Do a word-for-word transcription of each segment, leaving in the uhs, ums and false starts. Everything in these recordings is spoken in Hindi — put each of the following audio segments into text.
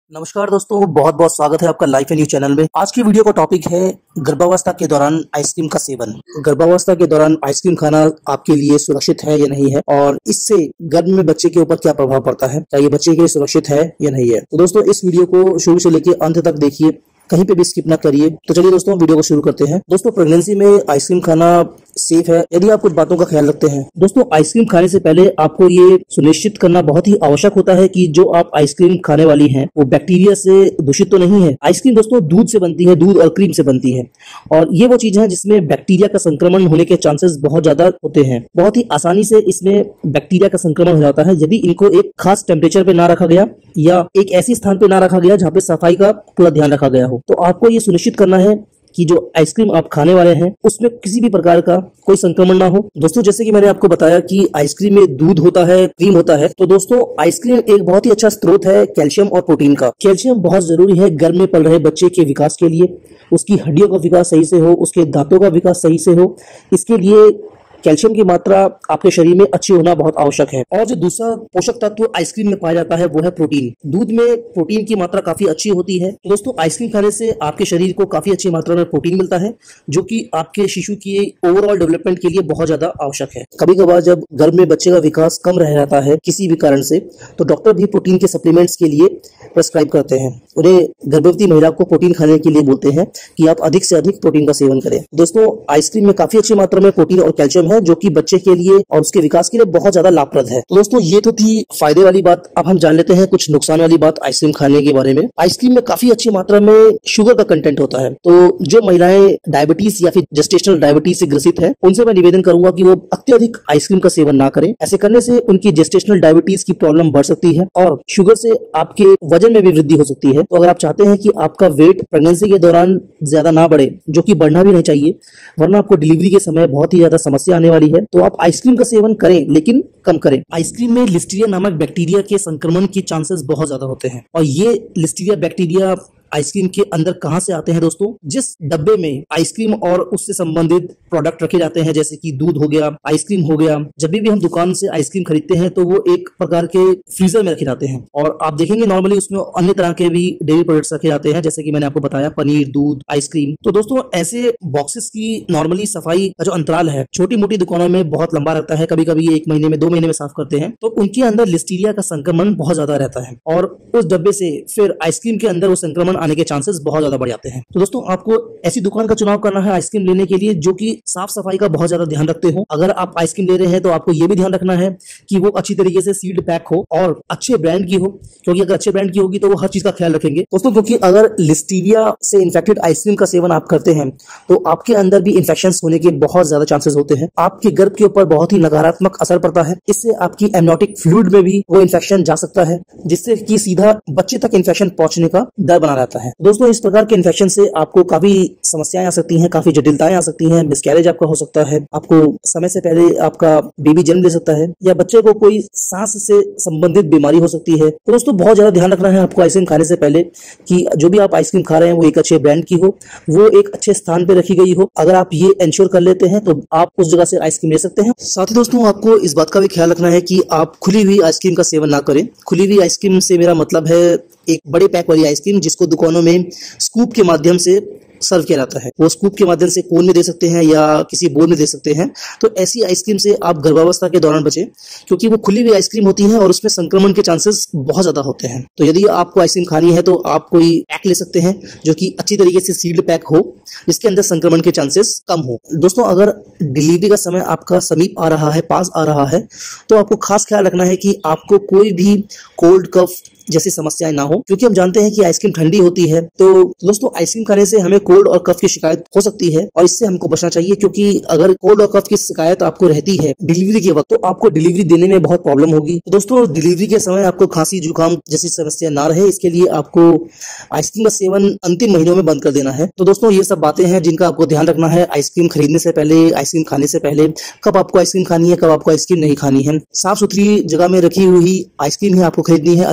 नमस्कार दोस्तों, बहुत बहुत स्वागत है आपका लाइफ एंड न्यूज चैनल में। आज की वीडियो का टॉपिक है गर्भावस्था के दौरान आइसक्रीम का सेवन। गर्भावस्था के दौरान आइसक्रीम खाना आपके लिए सुरक्षित है या नहीं है, और इससे गर्भ में बच्चे के ऊपर क्या प्रभाव पड़ता है, क्या ये बच्चे के लिए सुरक्षित है या नहीं है। तो दोस्तों इस वीडियो को शुरू से लेकर अंत तक देखिए, कहीं पे भी स्किप ना करिए। तो चलिए दोस्तों वीडियो को शुरू करते हैं। दोस्तों प्रेगनेंसी में आइसक्रीम खाना सेफ है यदि आप कुछ बातों का ख्याल रखते हैं। दोस्तों आइसक्रीम खाने से पहले आपको ये सुनिश्चित करना बहुत ही आवश्यक होता है कि जो आप आइसक्रीम खाने वाली हैं वो बैक्टीरिया से दूषित तो नहीं है। आइसक्रीम दोस्तों दूध से बनती है, दूध और क्रीम से बनती है, और ये वो चीज है जिसमें बैक्टीरिया का संक्रमण होने के चांसेस बहुत ज्यादा होते हैं। बहुत ही आसानी से इसमें बैक्टीरिया का संक्रमण हो जाता है यदि इनको एक खास टेम्परेचर पे ना रखा गया या एक ऐसी स्थान पे ना रखा गया जहाँ पे सफाई का पूरा ध्यान रखा गया हो। तो आपको ये सुनिश्चित करना है कि जो आइसक्रीम आप खाने वाले हैं उसमें किसी भी प्रकार का कोई संक्रमण ना हो। दोस्तों जैसे कि मैंने आपको बताया कि आइसक्रीम में दूध होता है, क्रीम होता है, तो दोस्तों आइसक्रीम एक बहुत ही अच्छा स्रोत है कैल्शियम और प्रोटीन का। कैल्शियम बहुत जरूरी है गर्भ में पल रहे बच्चे के विकास के लिए, उसकी हड्डियों का विकास सही से हो, उसके दांतों का विकास सही से हो, इसके लिए कैल्शियम की मात्रा आपके शरीर में अच्छी होना बहुत आवश्यक है। और जो दूसरा पोषक तत्व आइसक्रीम में पाया जाता है वो है प्रोटीन। दूध में प्रोटीन की मात्रा काफी अच्छी होती है। तो दोस्तों आइसक्रीम खाने से आपके शरीर को काफी अच्छी मात्रा में प्रोटीन मिलता है, जो कि आपके शिशु की ओवरऑल डेवलपमेंट के लिए बहुत ज्यादा आवश्यक है। कभी कभार जब गर्भ में बच्चे का विकास कम रह जाता है किसी भी कारण से, तो डॉक्टर भी प्रोटीन के सप्लीमेंट्स के लिए प्रेस्क्राइब करते हैं। उन्हें गर्भवती महिला को प्रोटीन खाने के लिए बोलते हैं कि आप अधिक से अधिक प्रोटीन का सेवन करें। दोस्तों आइसक्रीम में काफी अच्छी मात्रा में प्रोटीन और कैल्शियम है, जो कि बच्चे के लिए और उसके विकास के लिए बहुत ज्यादा लाभप्रद है। तो दोस्तों ये तो थी फायदे वाली बात। अब हम जान लेते हैं कुछ नुकसान वाली बात आइसक्रीम खाने के बारे में। आइसक्रीम में काफी अच्छी मात्रा में शुगर का कंटेंट होता है, तो जो महिलाएं डायबिटीज या फिर जेस्टेशनल डायबिटीज से ग्रसित है उनसे मैं निवेदन करूंगा कि वो अत्यधिक आइसक्रीम का सेवन ना करें। ऐसे करने से उनकी जेस्टेशनल डायबिटीज की प्रॉब्लम बढ़ सकती है और शुगर से आपके वजन में भी वृद्धि हो सकती है। तो अगर आप चाहते हैं कि आपका वेट प्रेगनेंसी के दौरान ज्यादा ना बढ़े, जो कि बढ़ना भी नहीं चाहिए वरना आपको डिलीवरी के समय बहुत ही ज्यादा समस्या आने वाली है, तो आप आइसक्रीम का सेवन करें लेकिन कम करें। आइसक्रीम में लिस्टीरिया नामक बैक्टीरिया के संक्रमण के चांसेस बहुत ज्यादा होते हैं, और ये लिस्टीरिया बैक्टीरिया आइसक्रीम के अंदर कहां से आते हैं दोस्तों? जिस डब्बे में आइसक्रीम और उससे संबंधित प्रोडक्ट रखे जाते हैं, जैसे कि दूध हो गया, आइसक्रीम हो गया, जब भी हम दुकान से आइसक्रीम खरीदते हैं तो वो एक प्रकार के फ्रीजर में रखे जाते हैं, और आप देखेंगे नॉर्मली उसमें अन्य तरह के भी डेयरी प्रोडक्ट्स रखे जाते हैं, जैसे कि मैंने आपको बताया पनीर, दूध, आइसक्रीम। तो दोस्तों ऐसे बॉक्सेस की नॉर्मली सफाई का जो अंतराल है छोटी मोटी दुकानों में बहुत लंबा रहता है, कभी कभी एक महीने में, दो महीने में साफ करते हैं, तो उनके अंदर लिस्टीरिया का संक्रमण बहुत ज्यादा रहता है, और उस डब्बे से फिर आइसक्रीम के अंदर वो संक्रमण आने के चांसेस बहुत ज्यादा बढ़ जाते हैं। तो दोस्तों आपको ऐसी दुकान का चुनाव करना है आइसक्रीम लेने के लिए जो कि साफ सफाई का बहुत ज्यादा ध्यान रखते हो। अगर आप आइसक्रीम ले रहे हैं तो आपको ये भी ध्यान रखना है कि वो अच्छी तरीके से सील्ड पैक हो और अच्छे ब्रांड की हो, क्योंकि अगर अच्छे ब्रांड की होगी तो वो हर चीज का ख्याल रखेंगे दोस्तों। क्योंकि अगर लिस्टीरिया से इन्फेक्टेड आइसक्रीम का सेवन आप करते हैं तो आपके अंदर भी इन्फेक्शन होने के बहुत ज्यादा चांसेस होते हैं। आपके गर्भ के ऊपर बहुत ही नकारात्मक असर पड़ता है। इससे आपकी एमनोटिक फ्लूइड में भी वो इन्फेक्शन जा सकता है, जिससे कि सीधा बच्चे तक इन्फेक्शन पहुंचने का डर बना रहता है। दोस्तों इस प्रकार के इन्फेक्शन से आपको काफी समस्याएं आ सकती हैं, काफी जटिलताएं आ सकती हैं। मिसकैरेज आपका हो सकता है, आपको समय से पहले आपका बेबी जन्म ले सकता है, या बच्चे को कोई सांस से संबंधित बीमारी हो सकती है। तो दोस्तों बहुत ज्यादा ध्यान रखना है आपको आइसक्रीम खाने से पहले कि जो भी आप आइसक्रीम खा रहे हैं वो एक अच्छे ब्रांड की हो, वो एक अच्छे स्थान पे रखी गई हो। अगर आप ये इंश्योर कर लेते हैं तो आप उस जगह से आइसक्रीम ले सकते हैं। साथ ही दोस्तों आपको इस बात का भी ख्याल रखना है कि आप खुली हुई आइसक्रीम का सेवन ना करें। खुली हुई आइसक्रीम से मेरा मतलब है एक बड़े पैक वाली आइसक्रीम जिसको दुकानों में स्कूप के माध्यम से सर्व किया जाता है। वो स्कूप के माध्यम से कोन में दे सकते हैं या किसी बोल में दे सकते हैं। तो ऐसी आइसक्रीम से आप गर्भावस्था के दौरान बचें, क्योंकि वो खुली हुई आइसक्रीम होती है और उसमें संक्रमण के चांसेस बहुत ज्यादा होते हैं। तो यदि आपको आइसक्रीम खानी है तो आप कोई पैक ले सकते हैं जो कि अच्छी तरीके से सील्ड पैक हो, जिसके अंदर संक्रमण के चांसेस कम हो। दोस्तों अगर डिलीवरी का समय आपका समीप आ रहा है, पास आ रहा है, तो आपको खास ख्याल रखना है कि आपको कोई भी कोल्ड कफ जैसी समस्याएं ना हो, क्योंकि हम जानते हैं कि आइसक्रीम ठंडी होती है। तो दोस्तों आइसक्रीम खाने से हमें कोल्ड और कफ की शिकायत हो सकती है, और इससे हमको बचना चाहिए, क्योंकि अगर कोल्ड और कफ की शिकायत आपको रहती है डिलीवरी के वक्त तो आपको डिलीवरी देने में बहुत प्रॉब्लम होगी। तो दोस्तों डिलीवरी के समय आपको खांसी जुकाम जैसी समस्या ना रहे, इसके लिए आपको आइसक्रीम का सेवन अंतिम महीनों में बंद कर देना है। तो दोस्तों ये सब बातें हैं जिनका आपको ध्यान रखना है आइसक्रीम खरीदने से पहले, आइसक्रीम खाने से पहले। कब आपको आइसक्रीम खानी है, कब आपको आइसक्रीम नहीं खानी है। साफ सुथरी जगह में रखी हुई आइसक्रीम ही आपको खरीदनी है, अच्छे ब्रांड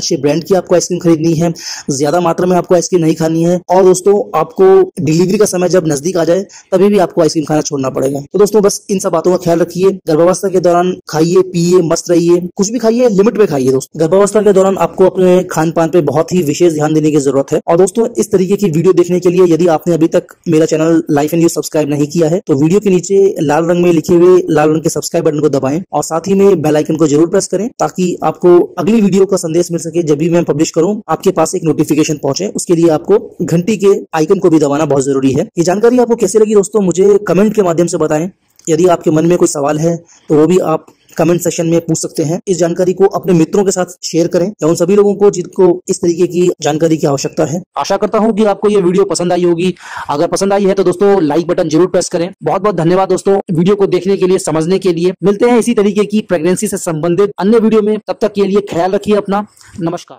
ब्रांड की आपको आइसक्रीम खरीदनी है, ज्यादा मात्रा में आपको आइसक्रीम नहीं खानी है, और दोस्तों आपको डिलीवरी का समय जब नजदीक आ जाए तभी भी आपको आइसक्रीम खाना छोड़ना पड़ेगा। तो दोस्तों बस इन सब बातों का ख्याल रखिए। गर्भावस्था के दौरान खाइए, पिए, मस्त रहिए, कुछ भी खाइए, लिमिट में खाइए। दोस्तों गर्भावस्था के दौरान आपको अपने खान पान पे बहुत ही विशेष ध्यान देने की जरूरत है। और दोस्तों इस तरीके की वीडियो देखने के लिए यदि आपने अभी तक मेरा channel life and news subscribe नहीं किया है तो वीडियो के नीचे लाल रंग में लिखे हुए लाल रंग के सब्सक्राइब बटन को दबाएं और साथ ही में बेल आइकन को जरूर प्रेस करें ताकि आपको अगली वीडियो का संदेश मिल सके। जब भी मैं पब्लिश करूं आपके पास एक नोटिफिकेशन पहुंचे, उसके लिए आपको घंटी के आइकन को भी दबाना बहुत जरूरी है। ये जानकारी आपको कैसी लगी दोस्तों, मुझे कमेंट के माध्यम से बताएं। यदि आपके मन में कोई सवाल है तो वो भी आप कमेंट सेक्शन में पूछ सकते हैं। इस जानकारी को अपने मित्रों के साथ शेयर करें या उन सभी लोगों को जिनको इस तरीके की जानकारी की आवश्यकता है। आशा करता हूं कि आपको ये वीडियो पसंद आई होगी। अगर पसंद आई है तो दोस्तों लाइक बटन जरूर प्रेस करें। बहुत बहुत धन्यवाद दोस्तों वीडियो को देखने के लिए, समझने के लिए। मिलते हैं इसी तरीके की प्रेगनेंसी से संबंधित अन्य वीडियो में, तब तक के लिए ख्याल रखिए अपना। नमस्कार।